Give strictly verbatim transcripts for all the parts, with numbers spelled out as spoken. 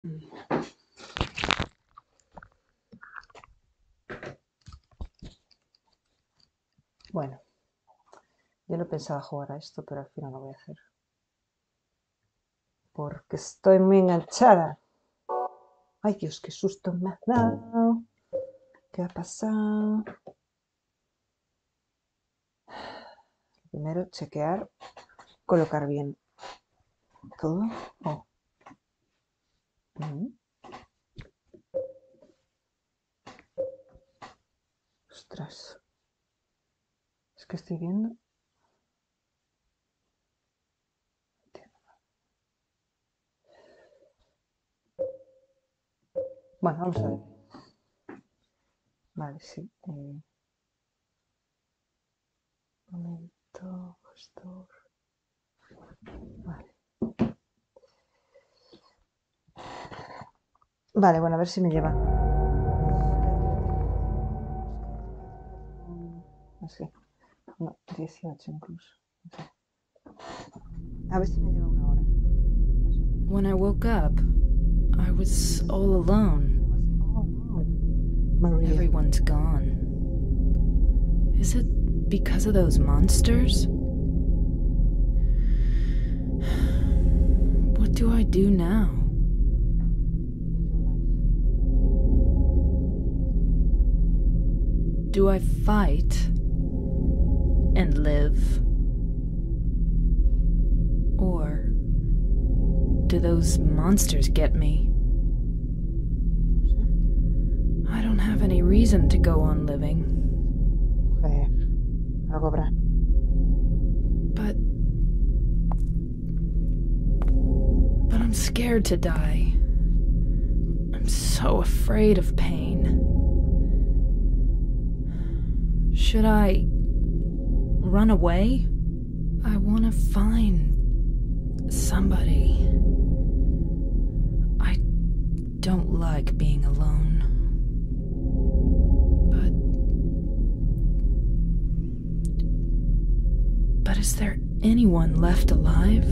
Bueno, yo no pensaba jugar a esto, pero al final lo voy a hacer. Porque estoy muy enganchada. Ay, Dios, qué susto me ha dado. ¿Qué ha pasado? Primero, chequear, colocar bien todo. Oh. Mm. Ostras. Es que estoy viendo. Bueno, vamos a ver. Vale, sí. Eh, momento, gestor. Vale. Vale, bueno, a ver si me lleva. Así. No, dieciocho incluso. No sé. A ver si me lleva una hora. When I woke up, I was all alone. Maria. Everyone's gone. Is it because of those monsters? What do I do now? Do I fight and live? Or do those monsters get me? I don't have any reason to go on living. Joder, algo habrá. But... But I'm scared to die. I'm so afraid of pain. Should I run away? I want to find somebody. I don't like being alone. But... But is there anyone left alive?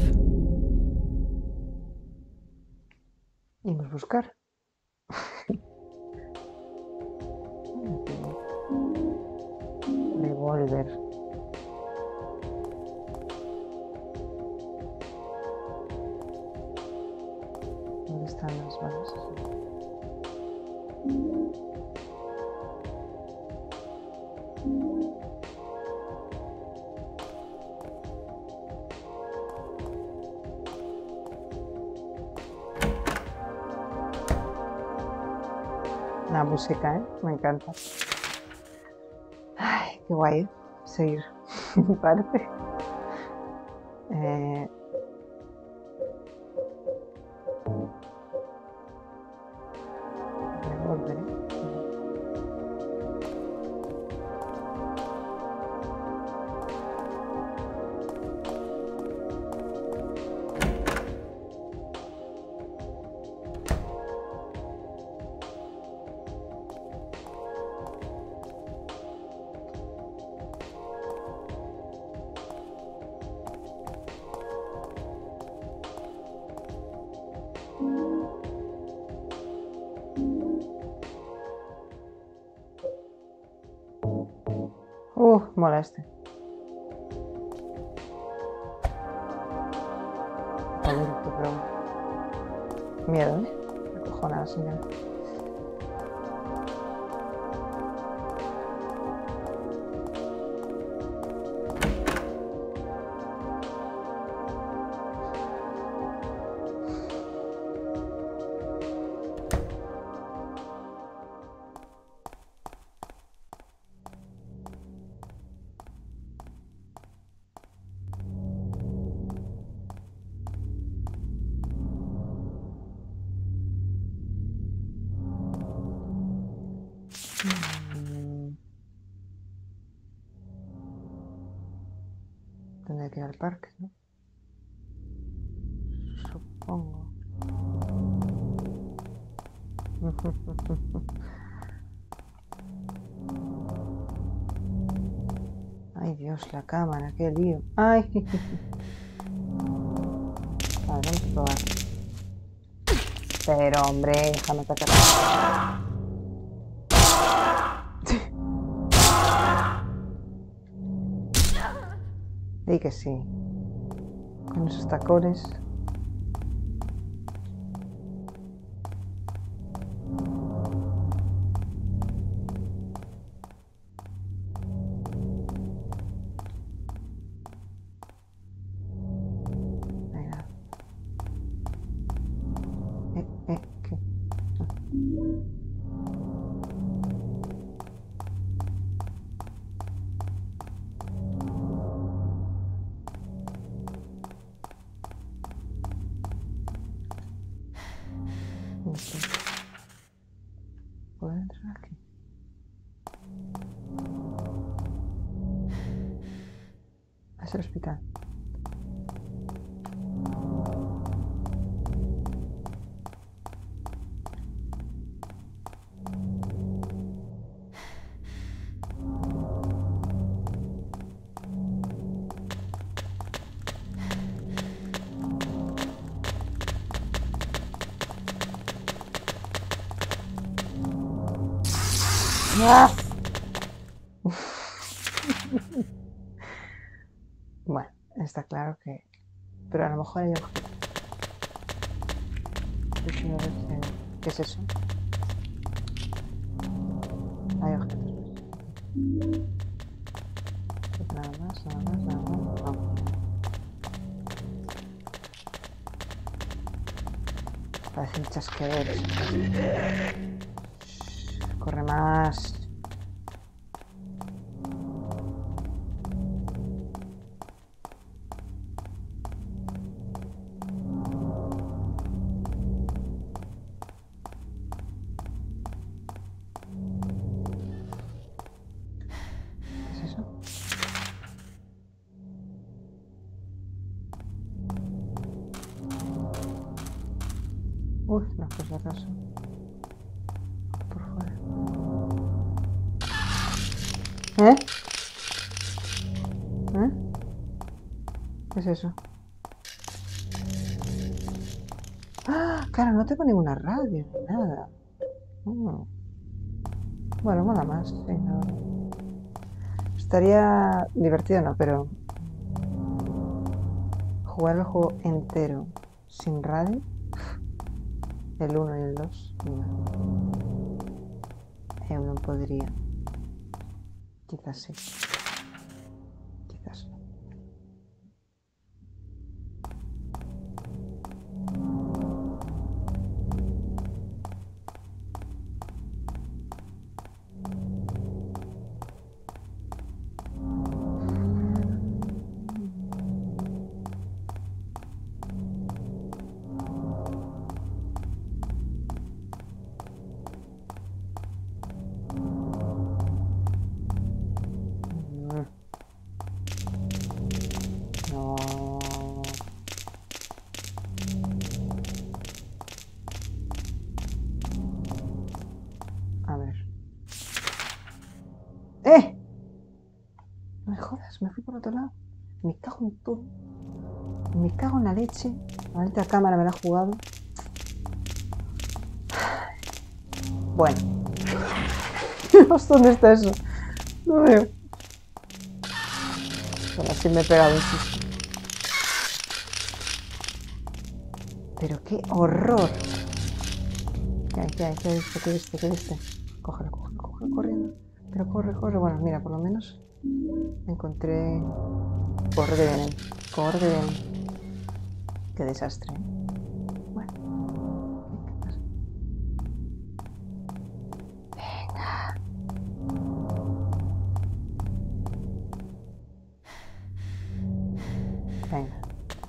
Vamos a buscar. Revolver. ¿Dónde están las balas? La música, ¿eh? Me encanta. Ay, qué guay, ¿eh? Seguir, me parece. Eh... Revolver, ¿eh? Uh, mola este. Joder, pero... Miedo, ¿eh? Acojonada, señora. Tendré que ir al parque, ¿no? Supongo. Ay, Dios, la cámara, qué lío. Ay. Vale, vamos a probar. ser, hombre. Déjame atacar. Di que sí. Con esos tacones. Venga. Eh, eh, ¿qué? No sé. ¿Puedo entrar aquí? Es el hospital. ¡Ah! Bueno, está claro que... Pero a lo mejor hay objetos. ¿Qué es eso? Hay objetos. Nada más, nada más, nada más. No. Parecen chasqueadores. Corre más. ¿Qué es eso? Uy, no, por si acaso. Por fuera. ¿Eh? ¿Eh? ¿Qué es eso? ¡Ah! Claro, no tengo ninguna radio, ni nada. Mm. Bueno, mola más, sí, la verdad. Estaría divertido, no, pero jugar el juego entero sin radio, el uno y el dos, no. Yo no podría. Quizás sí. Quizás no. No. A ver. ¡Eh! No me jodas, me fui por otro lado. Me cago en todo. Me cago en la leche. Ahorita la cámara me la ha jugado. Bueno. Dios, ¿dónde está eso? No veo. Bueno, así me he pegado un susto. Pero qué horror. ¿Qué hay? ¿Qué hay? ¿Qué viste? ¿Qué viste? ¿Qué viste? Cógelo, cógelo, cógelo, corriendo. Pero corre, corre. Bueno, mira, por lo menos encontré... Corre que vienen. Corre que vienen. Qué desastre. Bueno. ¿Qué pasa? Venga. Venga.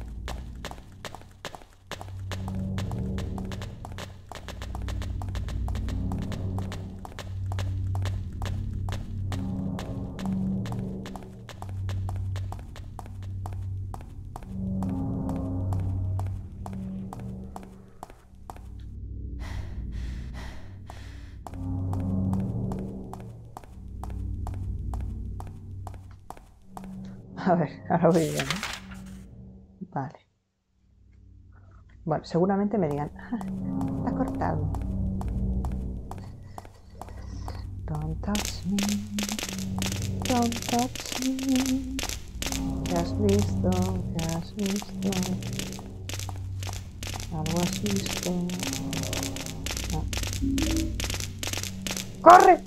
A ver, ahora voy bien, ¿no? Vale. Bueno, seguramente me digan, ah, fatal. Don't touch me, don't touch me. ¿Qué has visto? ¿Qué has visto? Algo has visto. No. ¡Corre!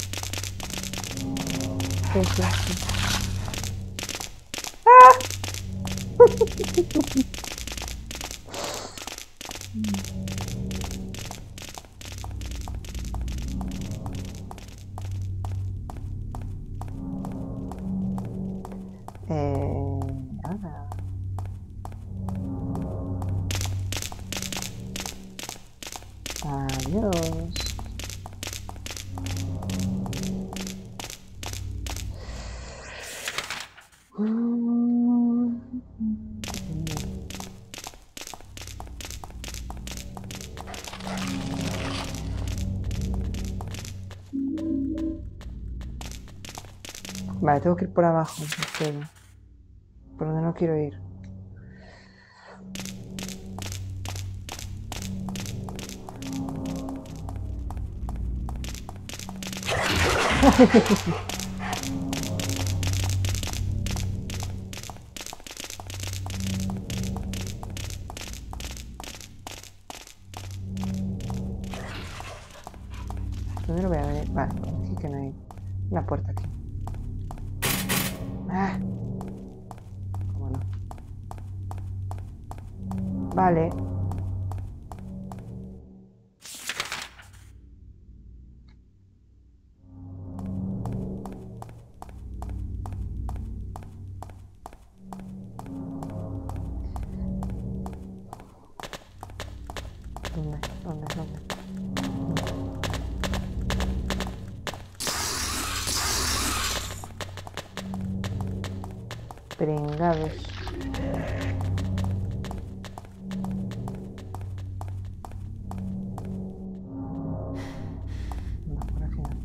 ¿Qué es esto? ¡Ah! Eh, nada. Adiós. Vale, tengo que ir por abajo, pero por donde no quiero ir. ¿Dónde lo voy a ver? Vale, aquí que no hay una puerta aquí. Ah. ¿Cómo no? Vale. ¿Dónde? ¿Dónde? ¿Dónde? Pringados. No, por aquí no.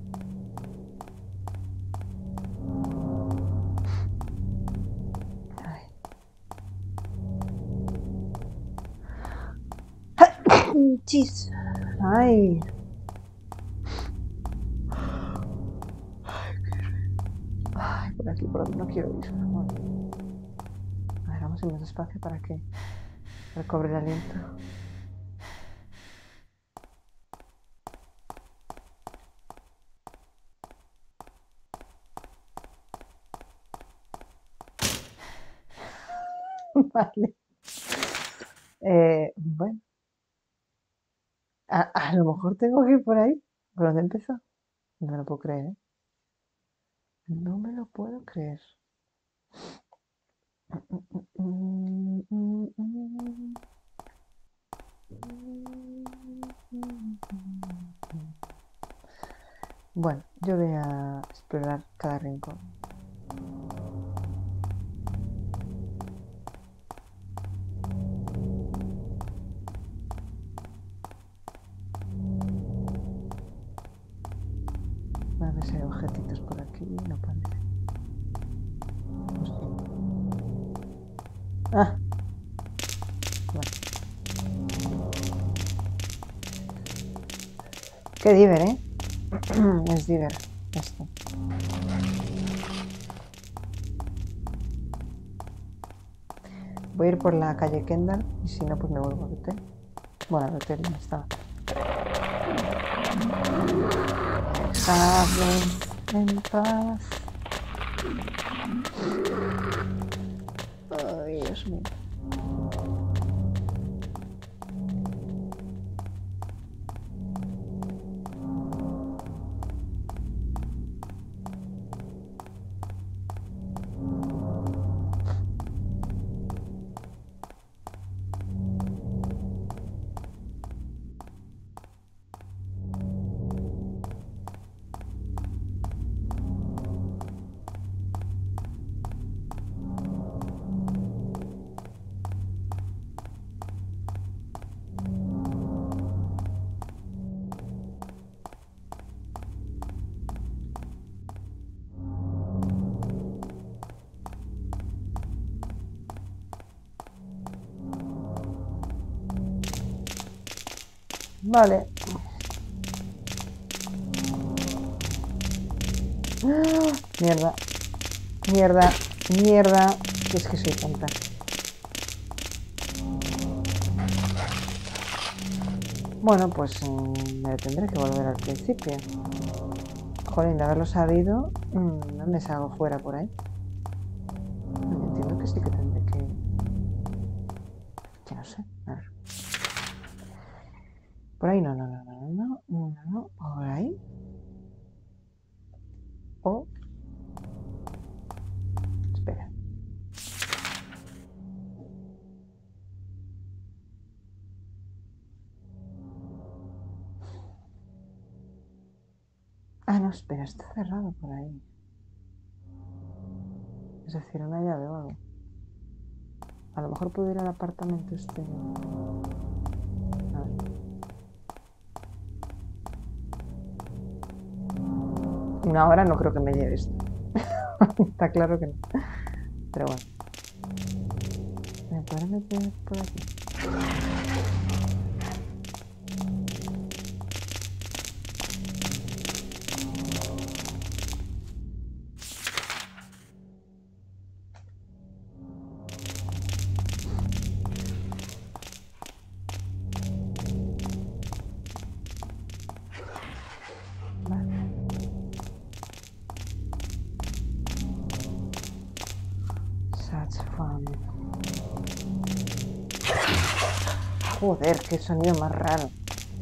Ay. Chis. Ay. Ay, por aquí, por donde no quiero ir. Bueno. A ver, vamos a ir más despacio para que recobre el aliento. Vale. Eh, bueno. A, a lo mejor tengo que ir por ahí. ¿Por dónde empezó? No me lo puedo creer, ¿eh? No me lo puedo creer. Bueno, yo voy a explorar cada rincón. A ver si hay objetitos por aquí. No parece. No sé. Ah. Bueno. Qué diver, ¿eh? Es diver. Esto. Voy a ir por la calle Kendall y si no, pues me vuelvo al hotel. Bueno, al hotel no estaba. Dejadme en paz. Ay, Dios mío. Vale. ¡Ah! Mierda. Mierda. Mierda. Es que soy tonta. Bueno, pues mmm, me tendré que volver al principio. Jolín, de haberlo sabido, mmm, no me salgo fuera por ahí. Entiendo que sí que tendré que... Que no sé. A ver. Por ahí no, no, no, no, no, no, no, no. Por ahí. O... Espera. Ah, no, espera, está cerrado por ahí. Es decir, una llave o algo. A lo mejor puedo ir al apartamento este. A ver. Una hora no creo que me lleve esto. Está claro que no. Pero bueno. ¿Me podré meter por aquí? Joder, qué sonido más raro.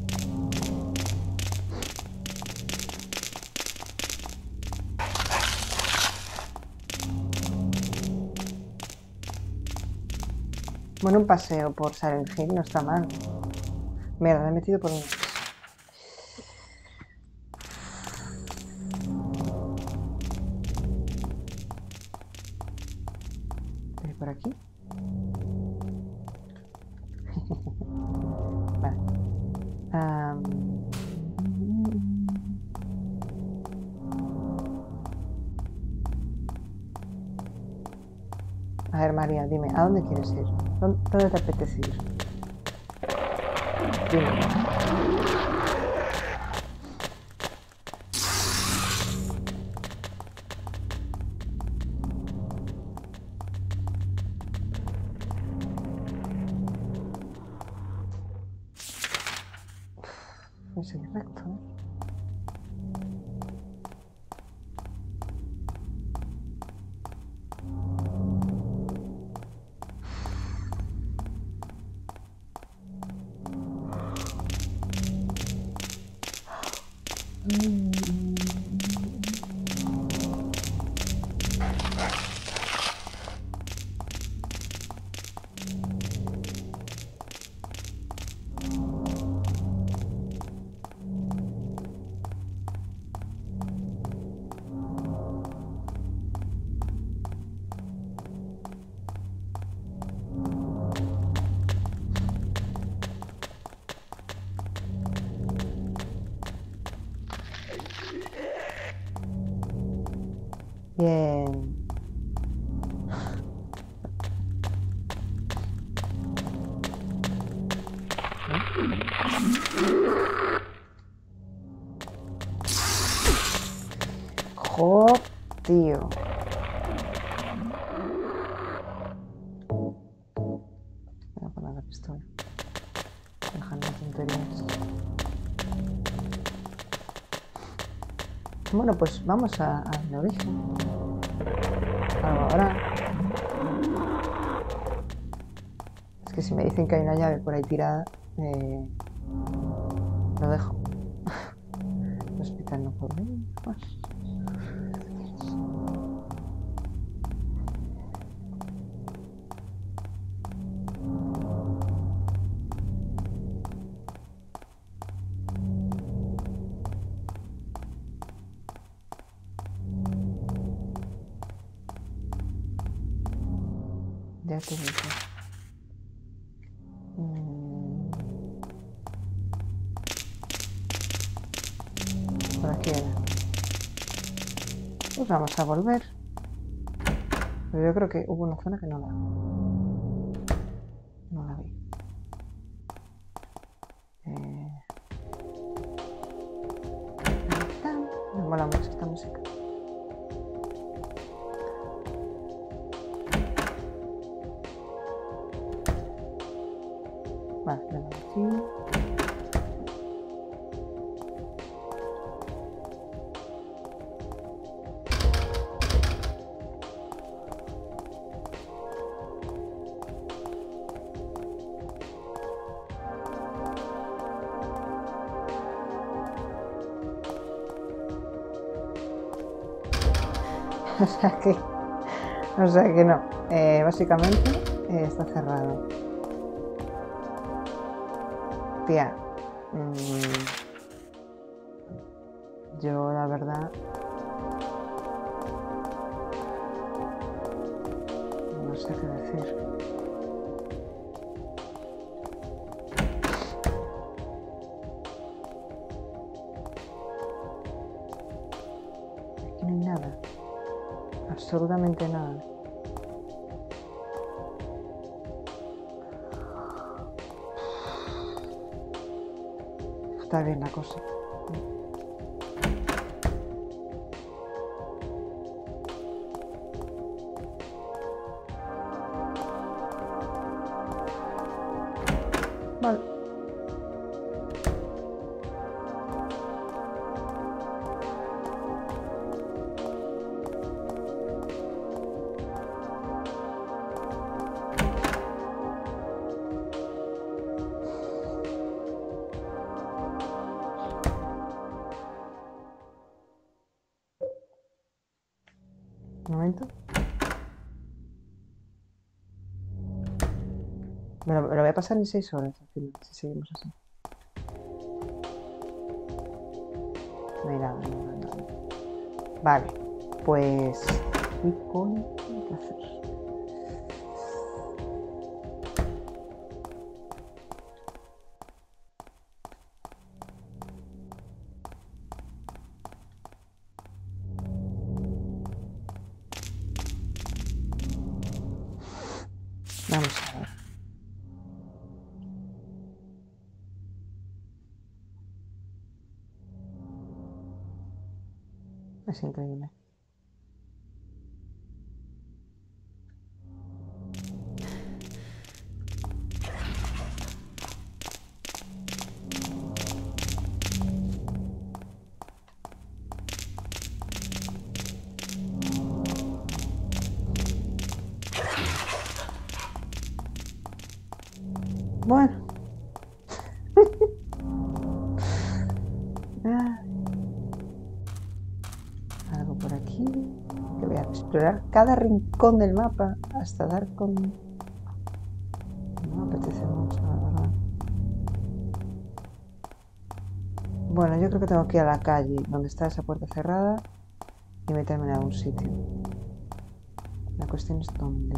Bueno, un paseo por Silent Hill no está mal. Mira, me he metido por un... ¿Voy por aquí? Vale. Um... A ver, María, dime, ¿a dónde quieres ir? ¿Dónde te apetece ir? Dime. Voy a seguir recto, ¿eh? Bien. Jo, tío. Voy a poner la pistola. Dejando tonterías. Bueno, pues vamos al origen. Ahora. Es que si me dicen que hay una llave por ahí tirada, eh, lo dejo. El hospital no puedo ir más. Ya te digo. Mm. Por aquí era. Pues vamos a volver. Pero yo creo que hubo una zona que no la, no la vi. Eh, mola mucho esta música. Vale, venga, aquí. O sea que, o sea que no, eh, básicamente eh, está cerrado. Tía, mmm, yo la verdad no sé qué decir. Aquí no hay nada. Absolutamente nada. Está bien la cosa. Vale. Un momento. Me lo, me lo voy a pasar en seis horas al final, si seguimos así. No hay nada, no hay nada. Vale, pues ¿qué coño hay que hacer? Vamos a ver. Es increíble. Bueno. Ah. Algo por aquí. Que voy a explorar cada rincón del mapa hasta dar con... No me apetece mucho, la verdad. Bueno, yo creo que tengo que ir a la calle donde está esa puerta cerrada y meterme en algún sitio. La cuestión es dónde.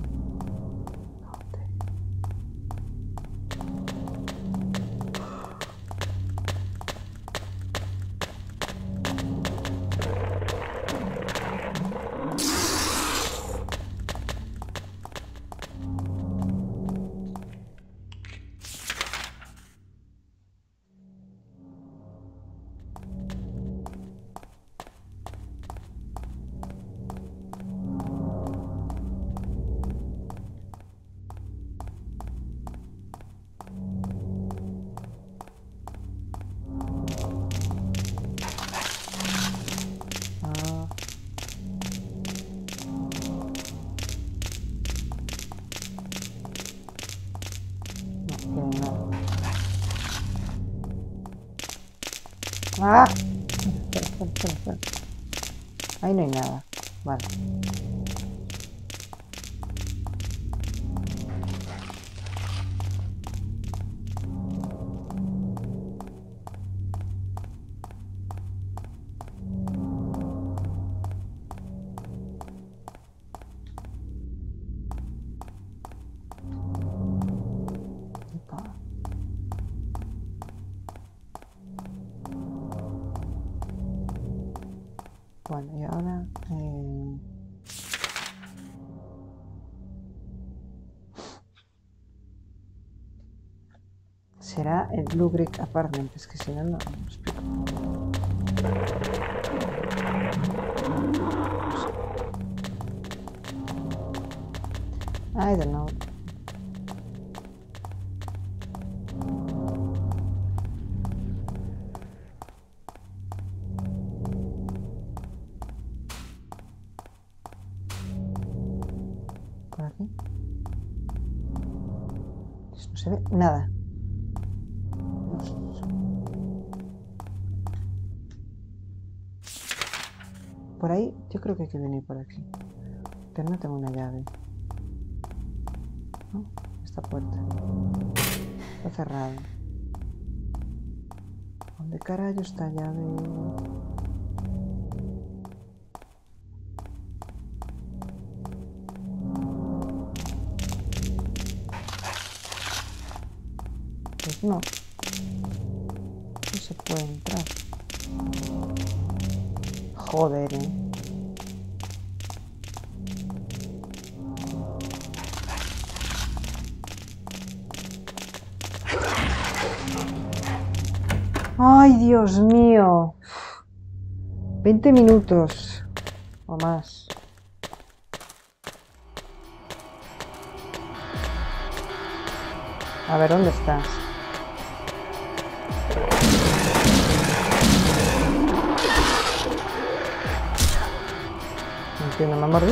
¡Ah! Espera, espera, espera, espera. Ahí no hay nada. Vale. Bueno, y ahora... Eh... será el Blue Brick Apartment, es que si no, no me explico. I don't know. Por aquí. No se ve nada. Por ahí, yo creo que hay que venir por aquí. Pero no tengo una llave. ¿No? Esta puerta. Está cerrada. ¿Dónde carajo está llave? Pues no. No se puede entrar. Joder, ¿eh? ¡Ay, Dios mío! veinte minutos o más. A ver, ¿dónde estás? No entiendo, ¿me ha mordido?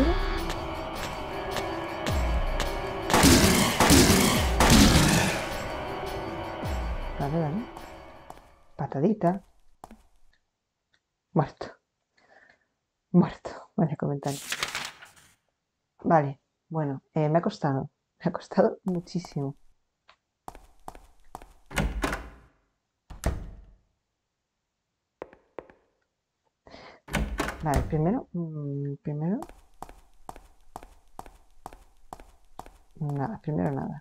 Vale, vale. Patadita. Muerto. Muerto. Vaya comentario. Vale, bueno, eh, me ha costado. Me ha costado muchísimo. Vale, primero, mmm, primero, nada, primero nada.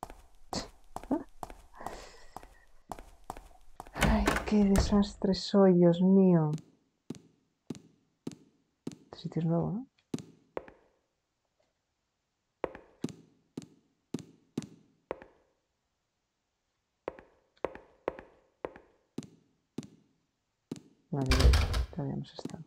Ay, qué desastre soy, Dios mío. Este sitio es nuevo, ¿no? Vale, todavía hemos estado.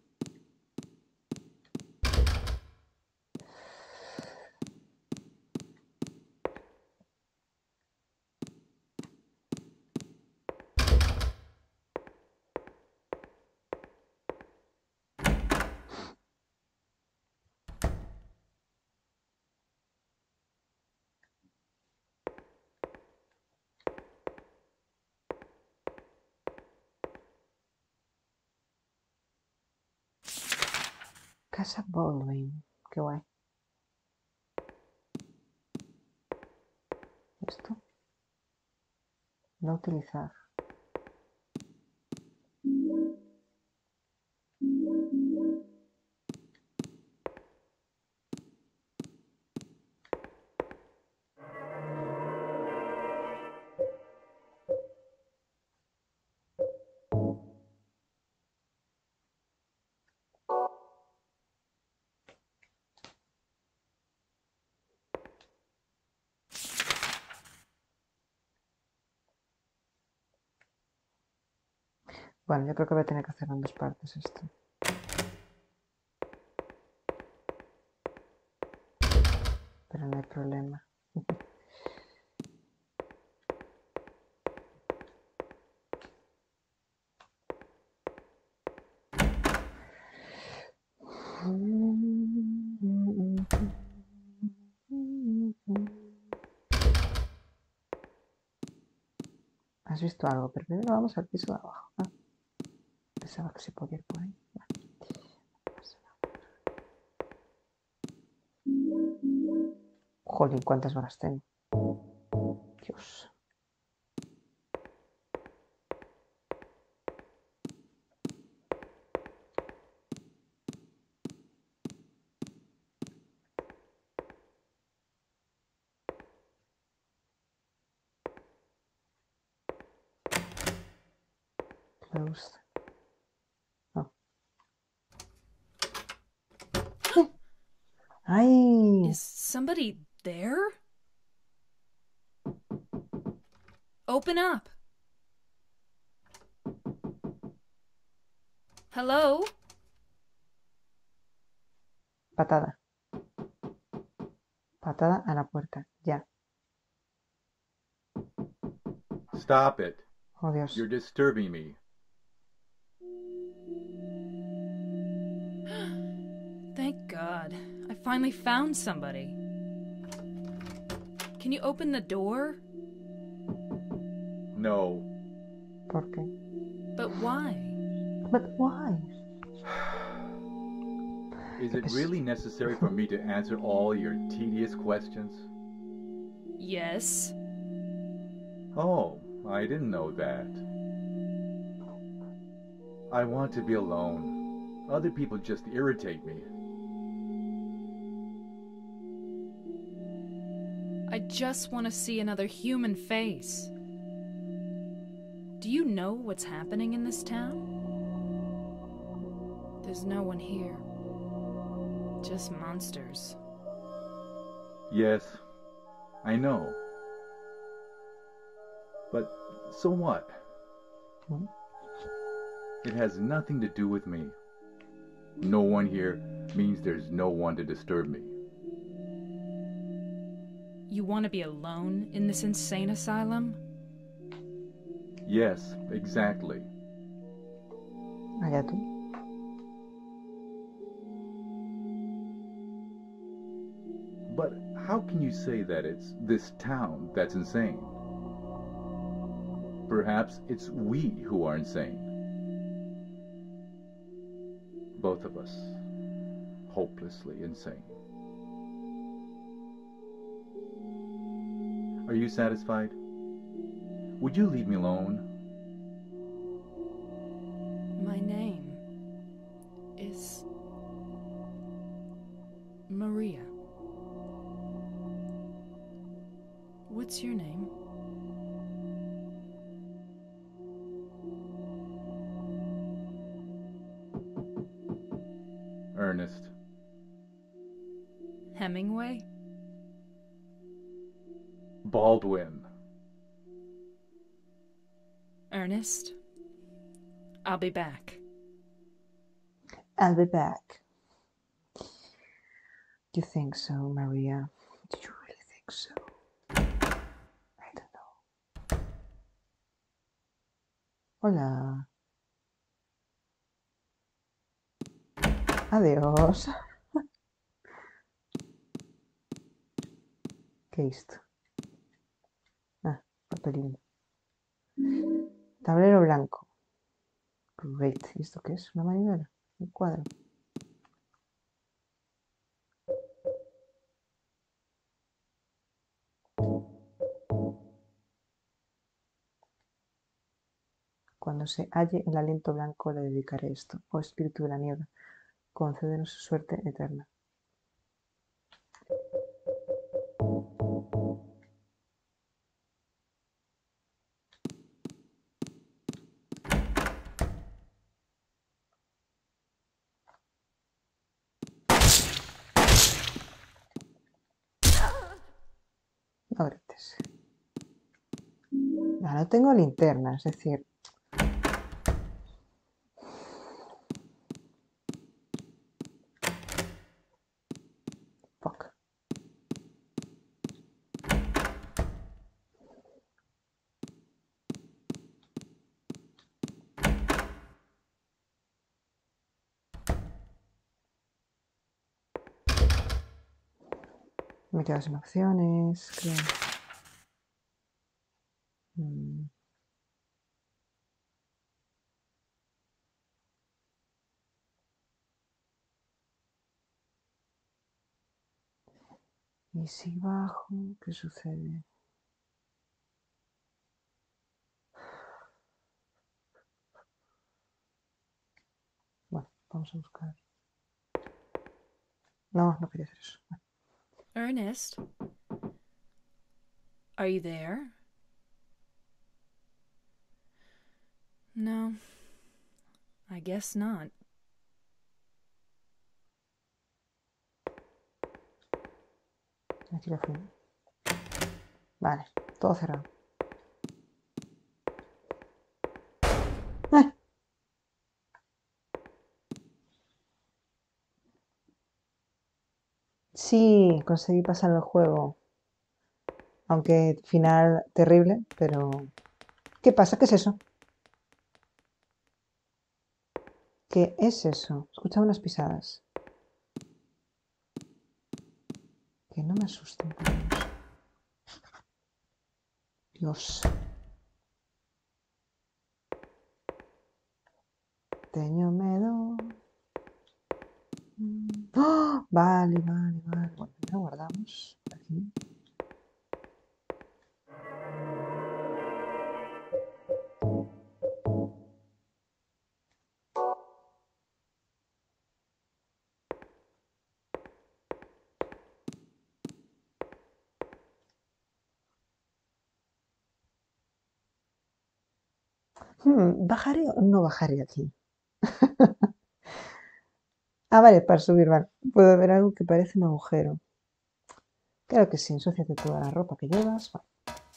Casa Baldwin, qué guay. Esto. No utilizar. Bueno, yo creo que voy a tener que hacerlo en dos partes esto. Pero no hay problema. ¿Has visto algo? Pero primero vamos al piso de abajo. Ah, pensaba que se podía ir por ahí. Jolín, ¿cuántas horas tengo? Dios. Closed. Oh. ¡Ay! Is somebody there? Open up. Hello? Patada. Patada a la puerta. Ya. Stop it. Oh, Dios. You're disturbing me. Thank God. I finally found somebody. Can you open the door? No. ¿Por qué? But why? But why? Is it Es- really necessary for me to answer all your tedious questions? Yes. Oh, I didn't know that. I want to be alone. Other people just irritate me. I just want to see another human face. Do you know what's happening in this town? There's no one here. Just monsters. Yes, I know. But so what? Hmm? It has nothing to do with me. No one here means there's no one to disturb me. You want to be alone in this insane asylum? Yes, exactly. Allá tú. But how can you say that it's this town that's insane? Perhaps it's we who are insane. Both of us. Hopelessly insane. Are you satisfied? Would you leave me alone? My name is Maria. What's your name? Ernest. Hemingway? Baldwin. Ernest? I'll be back. I'll be back. You think so, Maria? Do you really think so? I don't know. Hola. Adiós. ¿Qué es esto? Ah, papelín. Tablero blanco. Great. ¿Y esto qué es? ¿Una manivela? Un cuadro. Cuando se halle el aliento blanco le dedicaré esto. Oh espíritu de la niebla, concédenos suerte eterna. No grites. Ya no tengo linterna, es decir... Fuck. Me quedo sin opciones, creo. Mm. ¿Y si bajo? ¿Qué sucede? Bueno, vamos a buscar. No, no quería hacer eso. Bueno. Ernest? Are you there? No. I guess not. Aquí lo fui. Vale, todo cerrado. ¡Ah! Sí, conseguí pasar el juego. Aunque final terrible, pero... ¿Qué pasa? ¿Qué es eso? ¿Qué es eso? Escuchaba unas pisadas. Que no me asusten, por Dios. Dios. Teño medo. ¡Oh! Vale, vale, vale. Bueno, lo guardamos aquí. Hmm, ¿bajaré o no bajaré aquí? Ah, vale, para subir, vale. Puedo ver algo que parece un agujero. Claro que sí, ensúciate toda la ropa que llevas. Vale.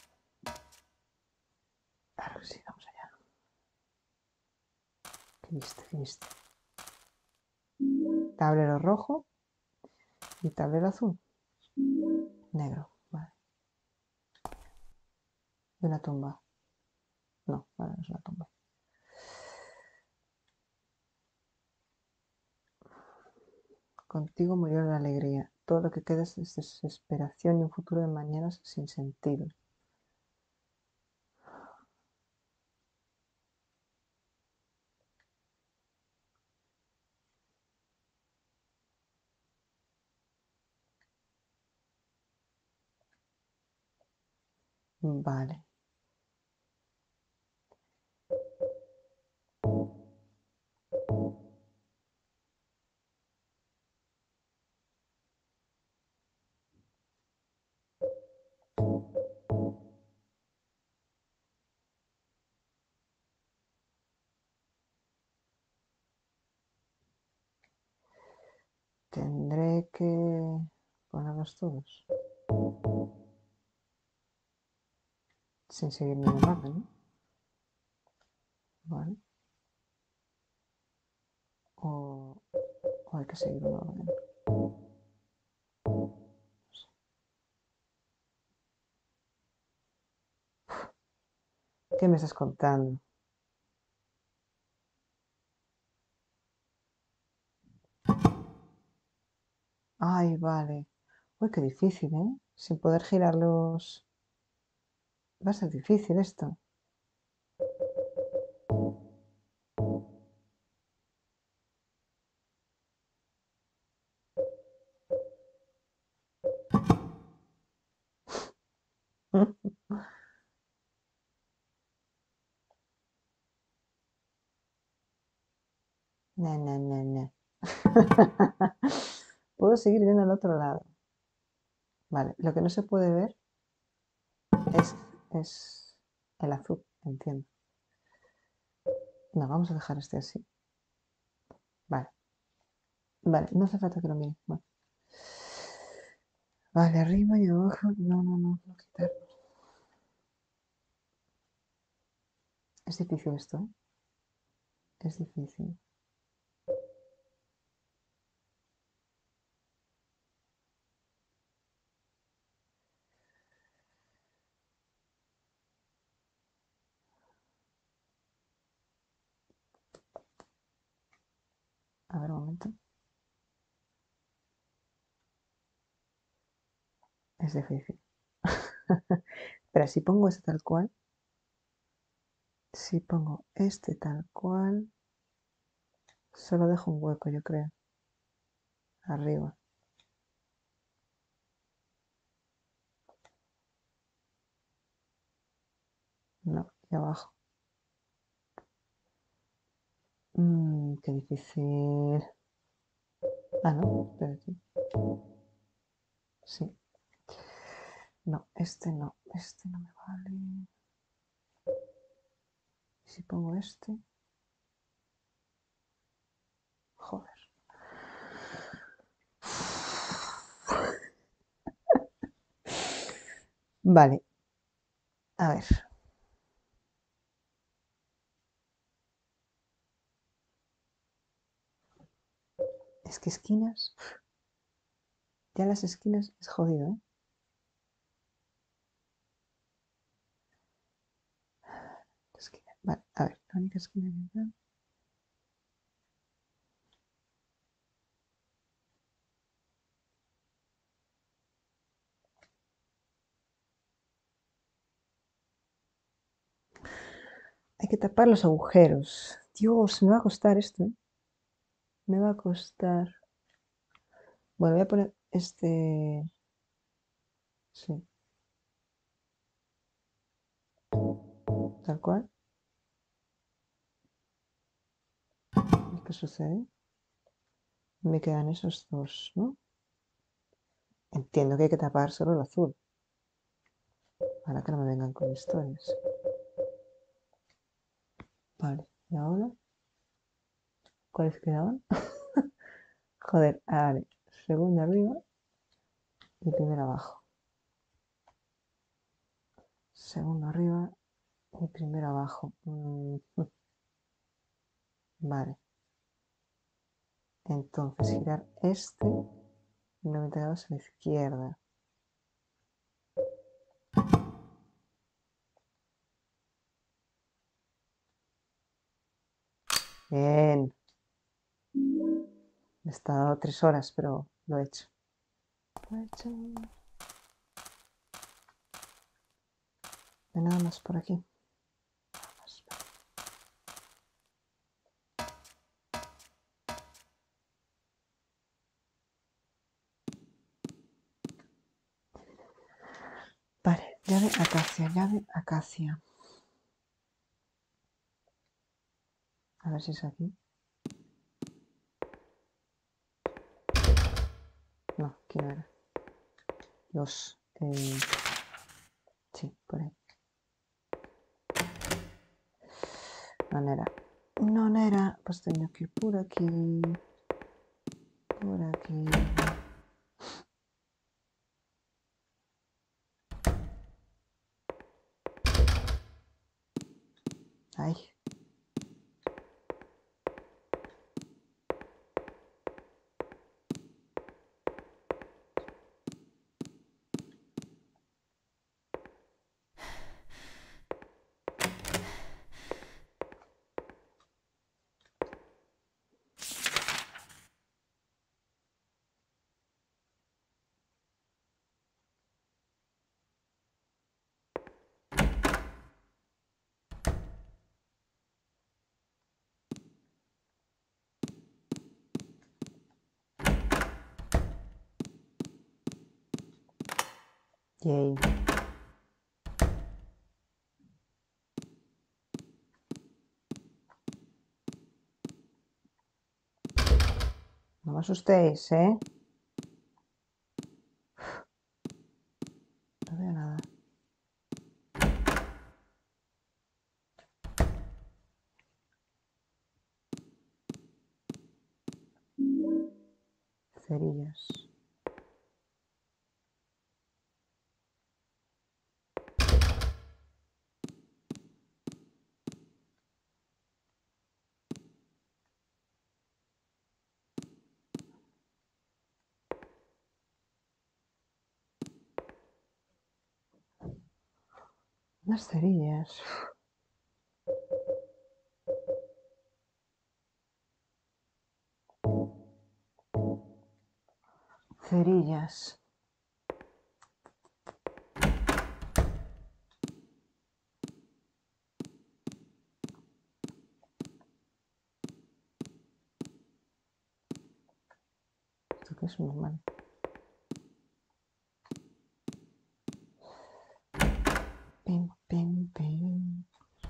Claro que sí, vamos allá. ¿Qué viste? ¿Qué viste? Tablero rojo y tablero azul. Negro, vale. Y una tumba. No, vale, no es una tumba. Contigo murió la alegría. Todo lo que queda es desesperación y un futuro de mañanas sin sentido. Vale. Tendré que ponerlos todos. Sin seguir ningún orden, ¿no? Vale. O, o hay que seguir un orden. ¿Qué me estás contando? Ay, vale. Uy, qué difícil, ¿eh? Sin poder girarlos. Va a ser difícil esto. No, no, no, no. Puedo seguir viendo al otro lado. Vale, lo que no se puede ver es, es el azul, entiendo. No, vamos a dejar este así. Vale. Vale, no hace falta que lo mire. Bueno. Vale, arriba y abajo. No, no, no, no quitar. Es difícil esto, ¿eh? Es difícil. A ver, un momento. Es difícil. Pero si pongo este tal cual, si pongo este tal cual, solo dejo un hueco, yo creo. Arriba. No, y abajo. Mm, qué difícil. Ah, no, espérate. Sí. No, este no. Este no me vale. ¿Y si pongo este? Joder. Vale. A ver. Es que esquinas. Ya las esquinas es jodido, ¿eh? Esquina. Vale, a ver, la única esquina que veo. Hay que tapar los agujeros. Dios, me va a costar esto, ¿eh? Me va a costar. Bueno, voy a poner este. Sí. Tal cual. ¿Y qué sucede? Me quedan esos dos, ¿no? Entiendo que hay que tapar solo el azul. Para que no me vengan con historias. Vale, ¿y ahora? ¿Cuáles quedaban? Joder, vale. Segundo arriba y primero abajo. Segundo arriba y primero abajo. Mm, Vale. Entonces girar este noventa grados a la izquierda. Bien. Me he estado tres horas, pero lo he hecho. Lo he hecho. No hay nada más por aquí. Nada más. Vale, llave acacia, llave acacia. A ver si es aquí. No, aquí no era. Los. Eh, sí, por ahí. No era. No era. Pues tengo que ir por aquí. Por aquí. Ay. Yay. No me asustéis, ¿eh? No veo nada. Cerillas. Unas cerillas. Cerillas. ¿Esto qué es un normal? Pim, pim, pim.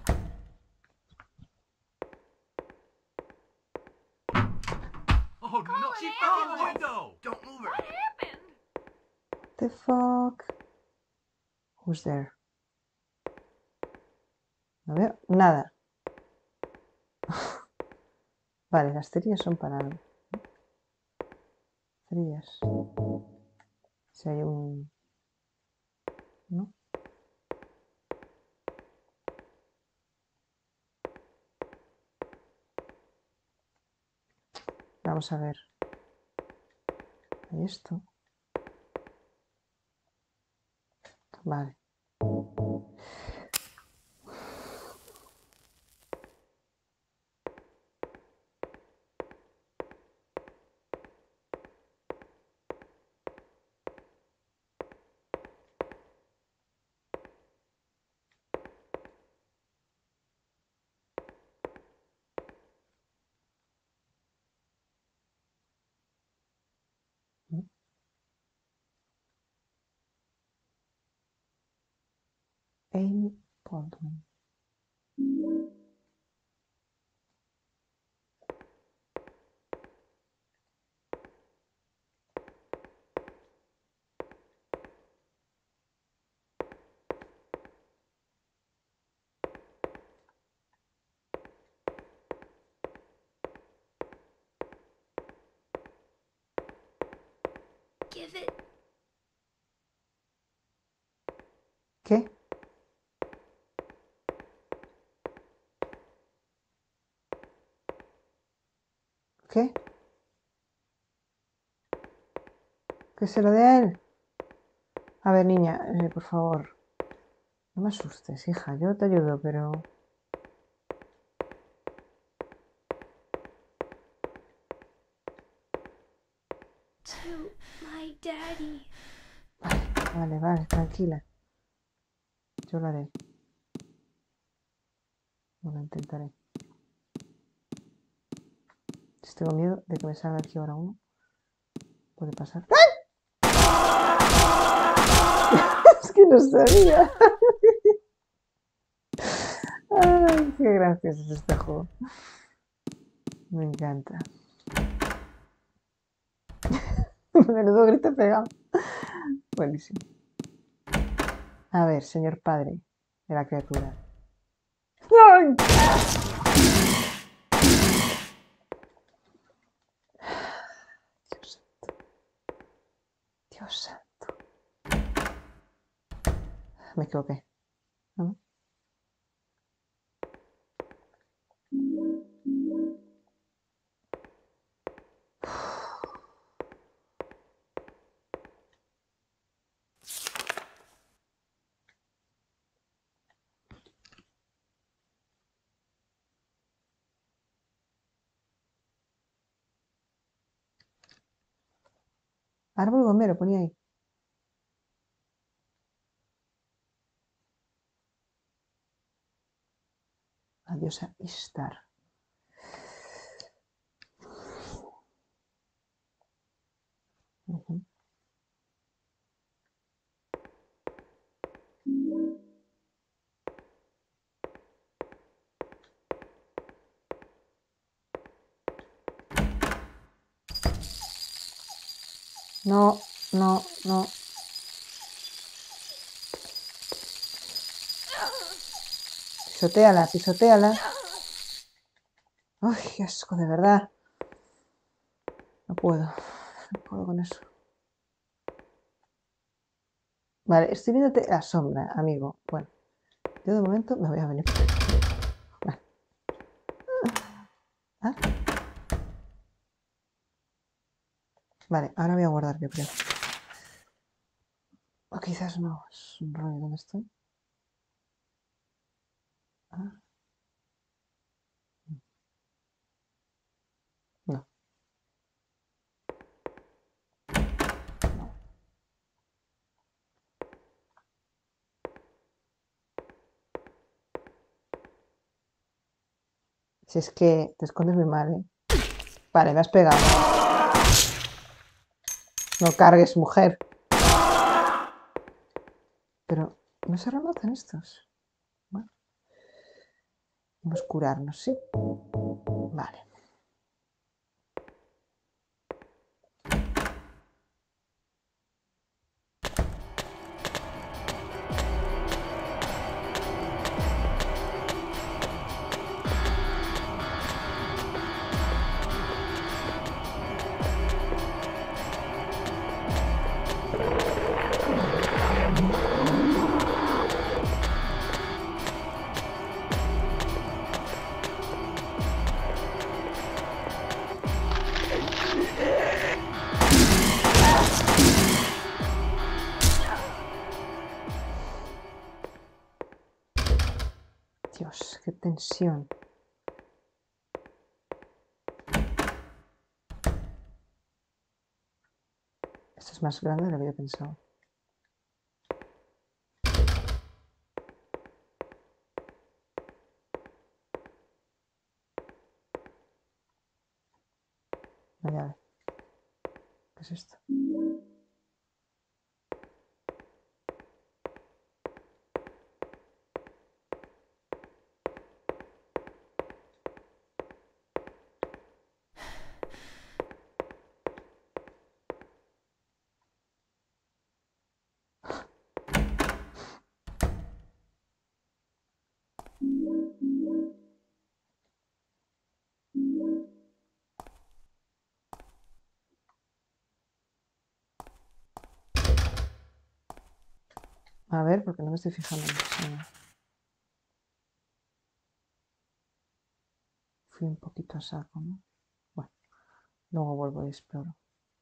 Oh no! She fell in the window! Don't move her! What happened? What the fuck? Who's there? No veo nada. Vale, las cerillas son para algo. Cerillas. Si hay un... ¿No? Vamos a ver. Hay esto. Vale. Amy Baldwin. Give it. ¿Qué? ¿Qué? ¿Que se lo dé a él? A ver, niña, eh, por favor. No me asustes, hija. Yo te ayudo, pero... To my daddy. Vale, vale, tranquila. Yo lo haré. No lo intentaré. Si tengo miedo de que me salga aquí ahora uno. Puede pasar. ¡Ay! Es que no sabía. Ay, qué gracioso es este juego. Me encanta. Menudo grito pegado. Buenísimo. A ver, señor padre de la criatura. ¡Ay! Dios santo. Dios santo. Me equivoqué. ¿No? Árbol bombero, ponía ahí. Adiós a Ishtar. Uh-huh. No, no, no. Pisotéala, pisotéala. Ay, qué asco, de verdad. No puedo. No puedo con eso. Vale, estoy viéndote la sombra, amigo. Bueno, yo de momento me voy a venir. Vale. ¿Ah? Vale, ahora voy a guardar, yo creo. O quizás no. Es un rollo. ¿Dónde estoy? Ah. No. No. Si es que te escondes muy mal, ¿eh? Vale, me has pegado. No cargues, mujer. Pero no se rematan estos. Bueno. Vamos a curarnos, ¿sí? Vale. dimensión. Esto es más grande de lo que yo pensaba. La llave. ¿Qué es esto? A ver, porque no me estoy fijando mucho. Fui un poquito a saco, ¿no? Bueno, luego vuelvo y exploro.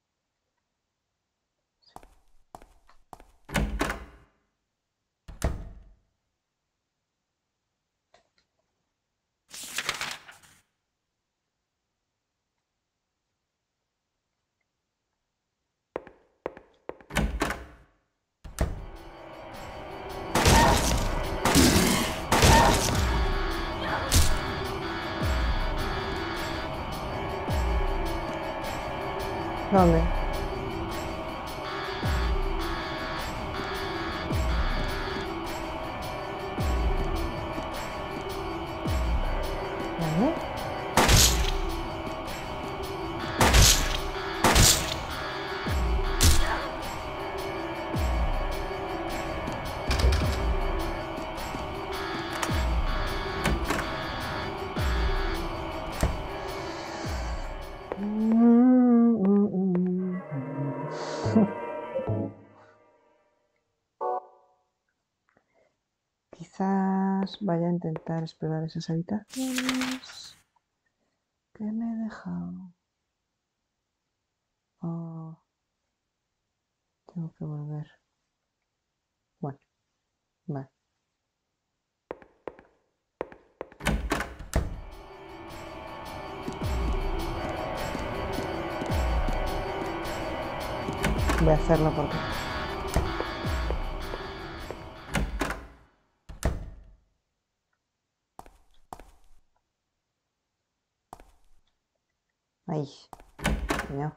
¿Dónde? ¿Dónde? Quizás vaya a intentar explorar esas habitaciones que me he dejado. Oh, tengo que volver. Bueno, vale. Voy a hacerlo porque... Ahí. No.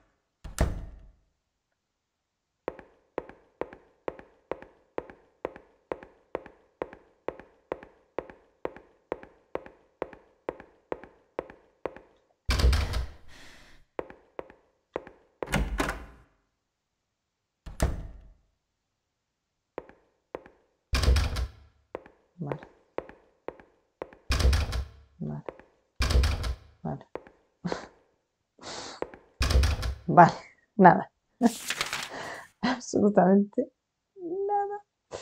Vale. Vale. Vale. Vale. Nada. Absolutamente nada.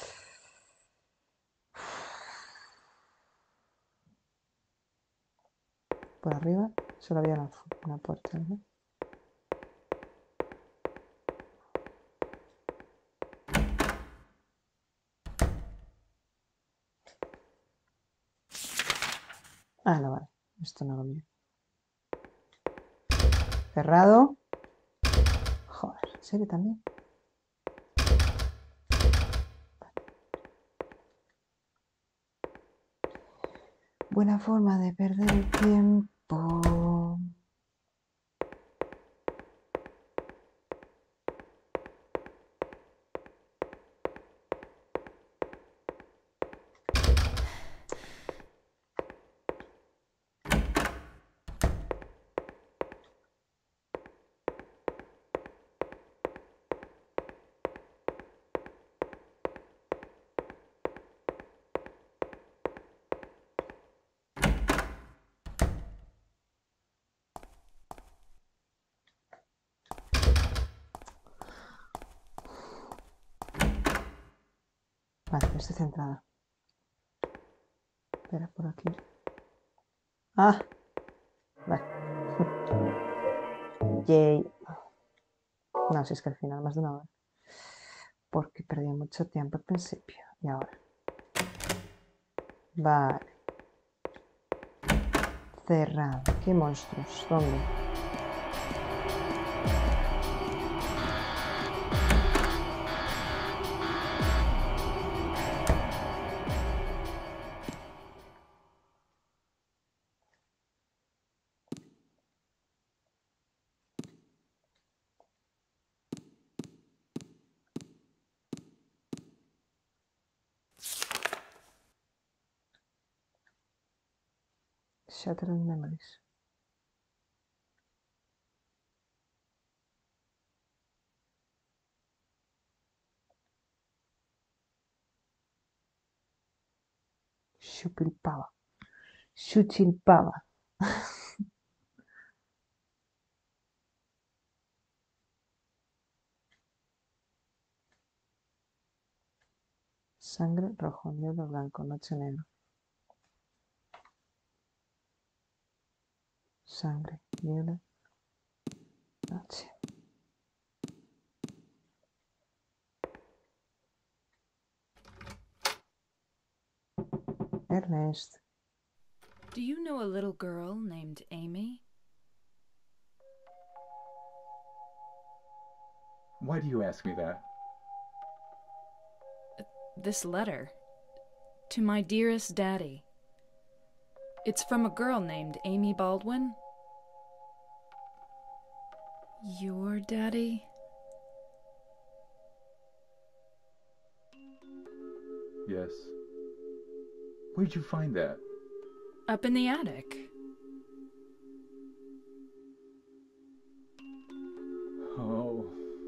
Por arriba solo había una, una puerta, ¿no? Ah, no, vale. Esto no lo miro. Cerrado. Joder, ¿en serio también? Buena forma de perder el tiempo. Vale, no estoy centrada. Espera, por aquí. Ah, vale. Yay. No, si es que al final más de una hora. Porque perdí mucho tiempo al principio. Y ahora. Vale. Cerrado. ¿Qué monstruos? ¿Dónde? Shattered Memories. Shupilpava. Shuchilpava. Sangre rojo, negro, blanco, noche negro. Sangre, niebla, noche. Ernest. Do you know a little girl named Amy? Why do you ask me that? This letter. To my dearest daddy. It's from a girl named Amy Baldwin. Your daddy? Yes. Where'd you find that? Up in the attic. Oh.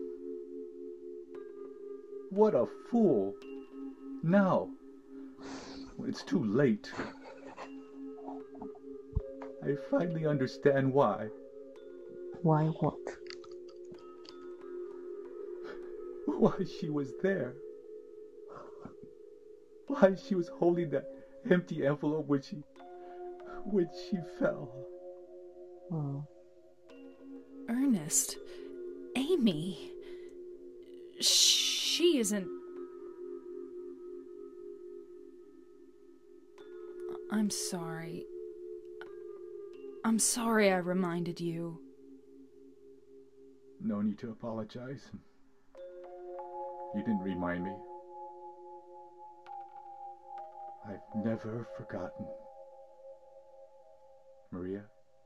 What a fool. Now, when it's too late, I finally understand why. Why what? Why she was there. Why she was holding that empty envelope when she, when she fell. Oh. Ernest. Amy. She isn't... I'm sorry. I'm sorry I reminded you. No need to apologize. You didn't remind me. I've never forgotten. Maria,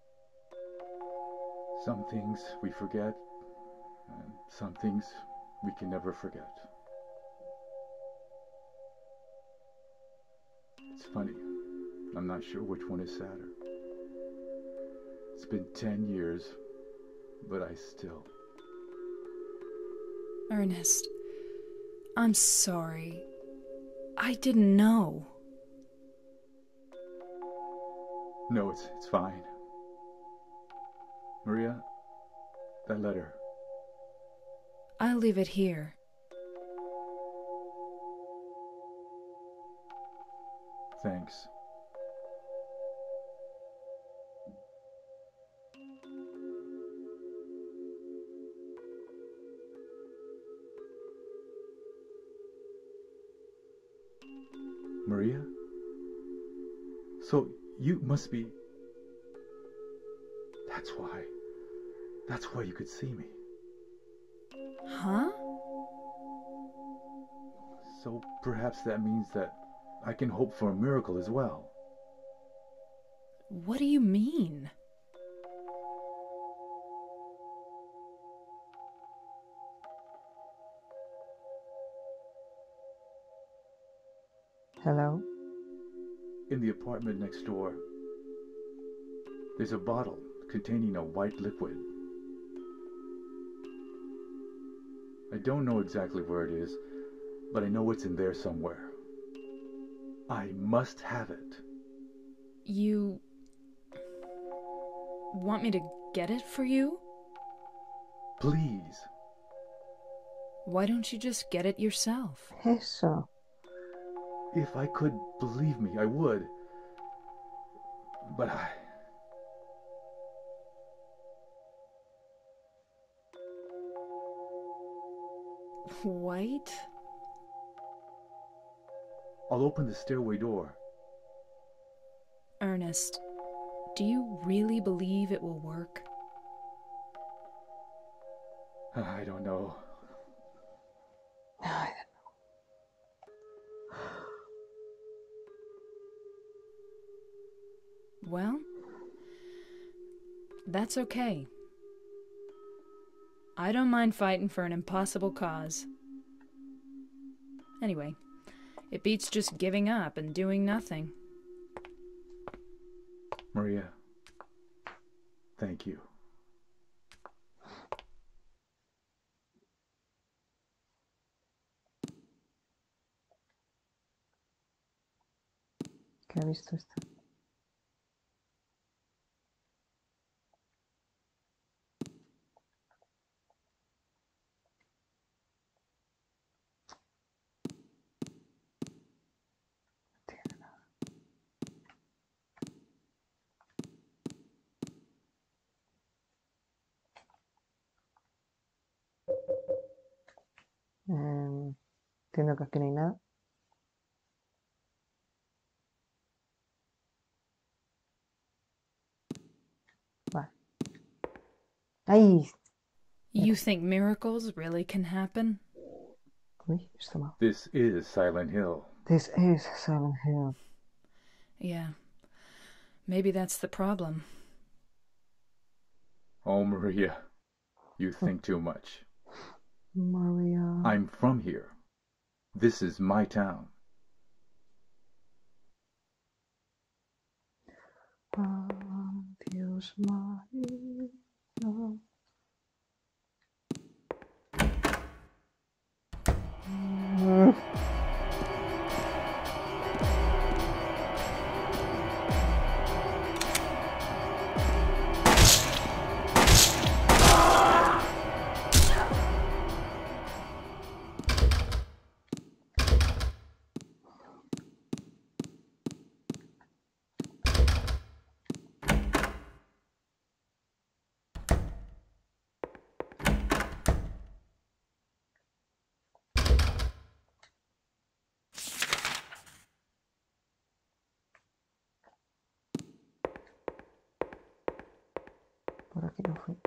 some things we forget, and some things we can never forget. It's funny. I'm not sure which one is sadder. It's been ten years, but I still... Ernest, I'm sorry. I didn't know. No, it's, it's fine. Maria, that letter. I'll leave it here. Thanks. Maria? So you must be... That's why. That's why you could see me. Huh? So perhaps that means that I can hope for a miracle as well. What do you mean? Hello? In the apartment next door, there's a bottle containing a white liquid. I don't know exactly where it is, but I know it's in there somewhere. I must have it. You... want me to get it for you? Please. Why don't you just get it yourself? Eso. If I could, believe me, I would. But I... White? I'll open the stairway door. Ernest, Do you really believe it will work? I don't know. Ay, Well, that's okay. I don't mind fighting for an impossible cause. Anyway, it beats just giving up and doing nothing. Maria, thank you. ¿Qué ha visto esto? No tiene nada. Eh, entiendo que aquí no hay nada. Vale. ¡Ay! You think miracles really can happen? Uy, esto mal. This is Silent Hill. This is Silent Hill. Yeah. Maybe that's the problem. Oh, Maria, you think too much. Maria. I'm from here. This is my town. Adiós, María. Mm. Por aquí no fui.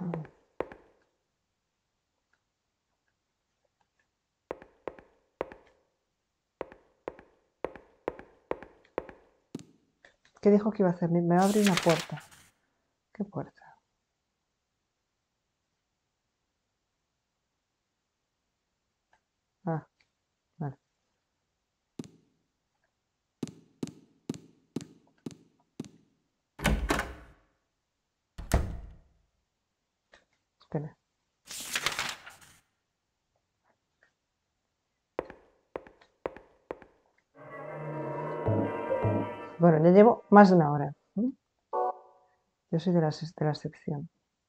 ¿Qué dijo que iba a hacer? Me va a abrir una puerta. ¿Qué puerta? Ah, vale. Espera. Bueno, ya llevo más de una hora. ¿Mm? Yo soy de la, de la excepción.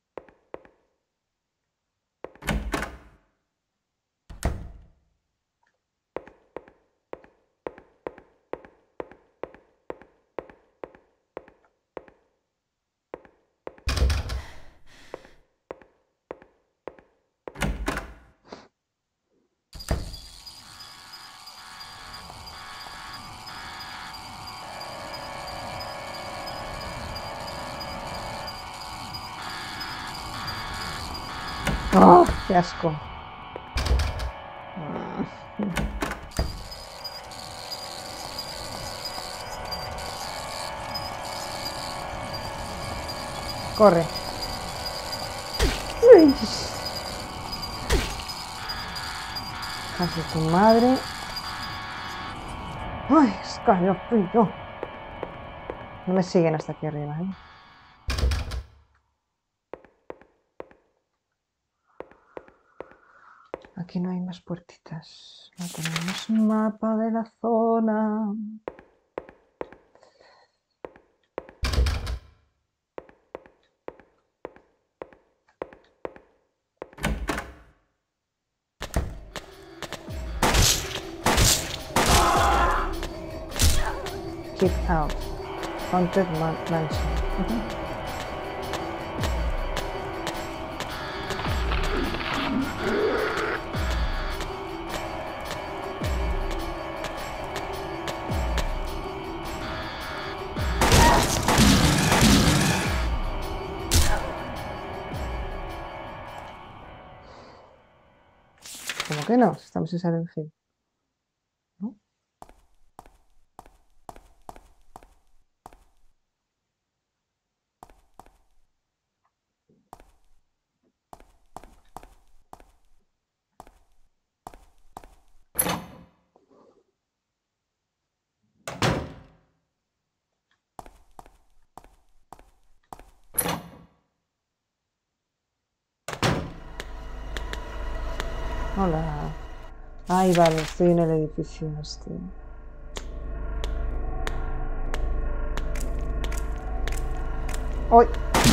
¡Oh, qué asco! Corre. Uy. Casi tu madre. ¡Ay, escalofrío! No me siguen hasta aquí arriba, ¿eh? Aquí no hay más puertitas. No tenemos un mapa de la zona. Keep out. Haunted man Mansion. Uh-huh. como que no, estamos en Silent Hill. ¿No? Hola. Ay, vale, estoy en el edificio este. ¡Uy!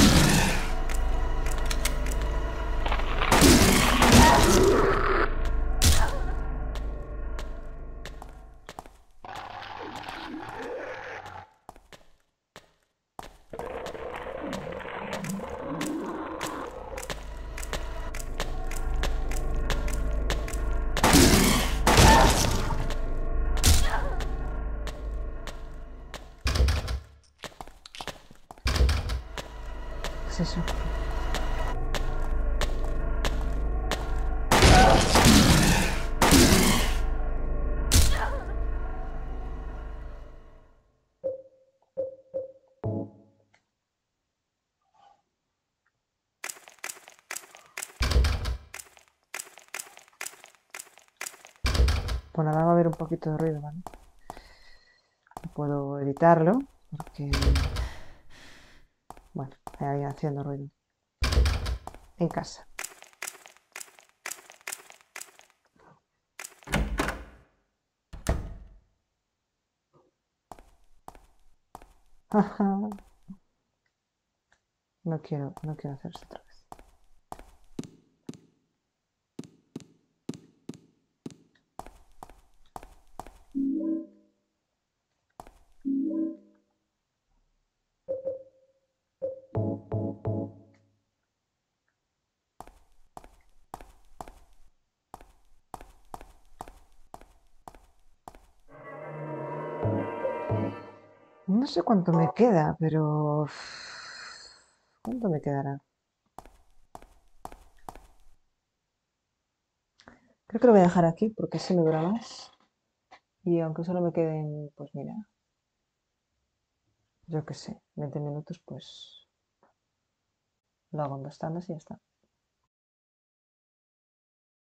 ¿Qué es eso? Pues nada, va a haber un poquito de ruido, ¿vale? No puedo evitarlo porque, bueno, hay haciendo ruido en casa. No quiero, no quiero hacer esto otra vez. No sé cuánto me queda, pero... ¿Cuánto me quedará? Creo que lo voy a dejar aquí porque así me dura más. Y aunque solo me queden, pues mira, yo qué sé, veinte minutos, pues lo hago en dos tandas y ya está.